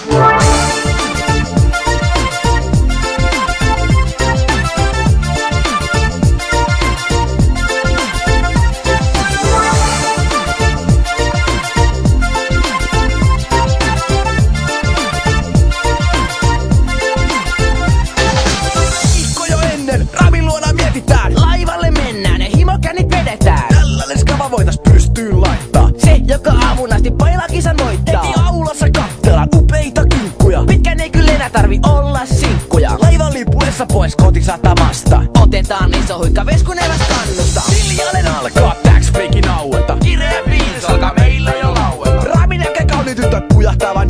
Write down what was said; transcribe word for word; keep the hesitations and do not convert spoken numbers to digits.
Voitais pystyyn laittaa se, joka aamun asti pailakisan voittaa. heti aulassa kattellaan upeita kinkkuja. Pitkän ei kyllä enää tarvi olla sinkkuja. Laivan lipuessa pois kotisatamasta. Otetaan iso huikka veskun eväs kannusta. Hiljainen alkaa tax breakin aueta. Kireä fiilis alkaa meillä jo laueta. Ramin jälkeen kauniit tytöt pujahtaa